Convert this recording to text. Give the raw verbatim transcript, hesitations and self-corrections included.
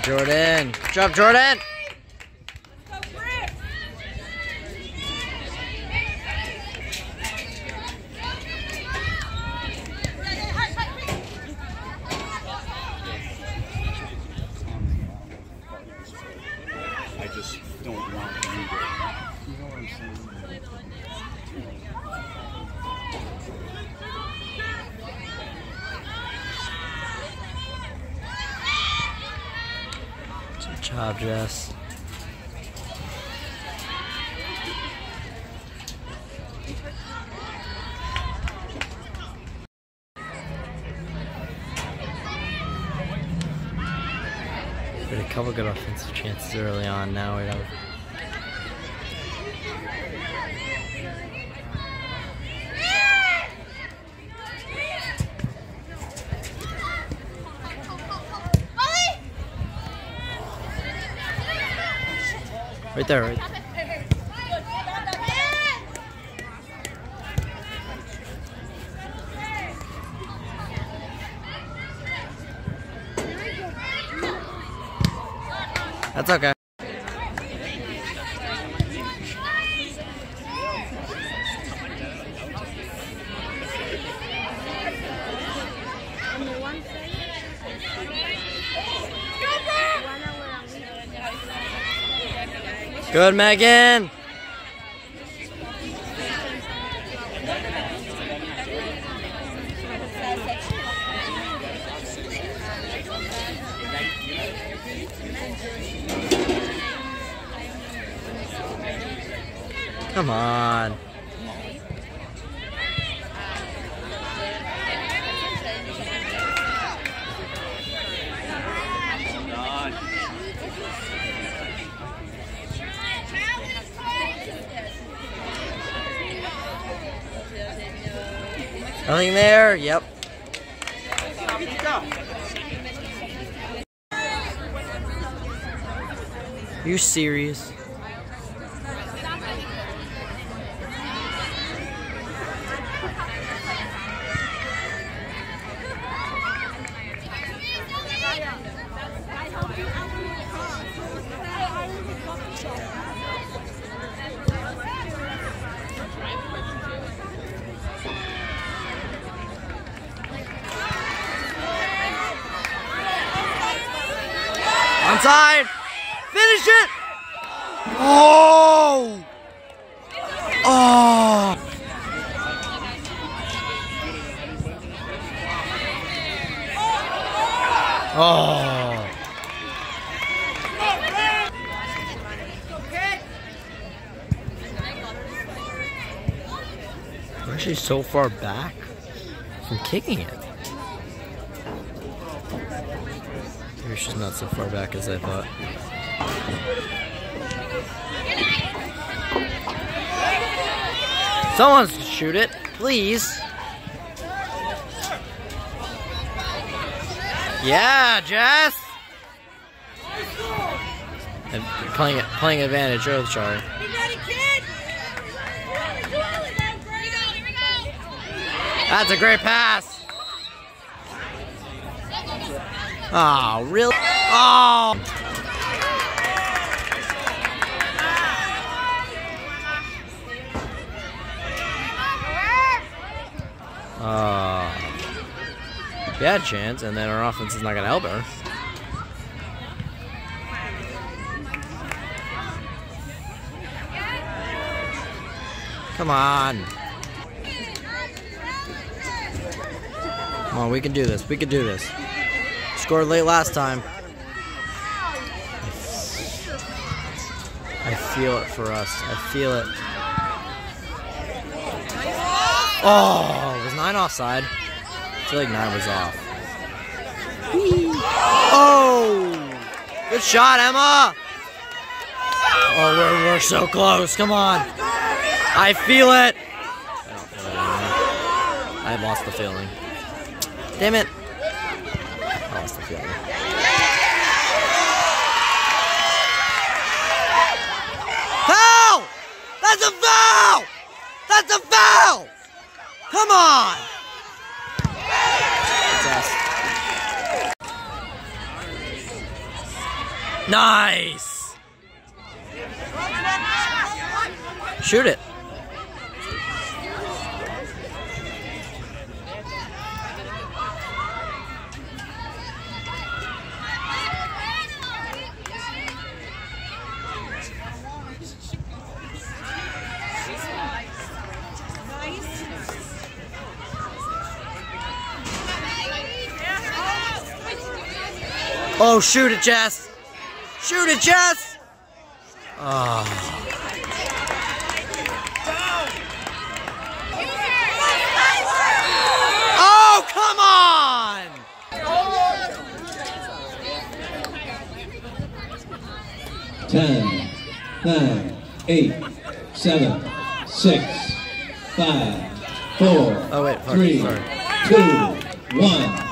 job, Jordan. Good job, Jordan. I just don't want to read it. You know what I'm saying? Good job, Jess. We had a couple good offensive chances early on. Now we don't. Right there, right. That's okay. Good, Megan. Come on. Nothing there? Yep. Are you serious? Onside! Finish it! Oh! Oh! Oh! We're actually so far back from kicking it. Maybe she's not so far back as I thought. Someone shoot it, please. Yeah, Jess. And playing it, playing advantage. Oh, sorry. That's a great pass. Oh, really? Oh! Uh, bad chance, and then our offense is not going to help her. Come on. Come on, we can do this. We can do this. Scored late last time. I feel it for us. I feel it. Oh, was nine offside? I feel like nine was off. Oh! Good shot, Emma! Oh, we're, we're so close. Come on. I feel it. I don't feel it anymore. I lost the feeling. Damn it. I lost the feeling. Foul! That's a foul! That's a foul! Come on! Nice! Shoot it. Oh, shoot it, Jess! Shoot it, Jess! Oh. Oh, come on! Ten, nine, eight, seven, six, five, four, oh, wait, three, sorry. two, one.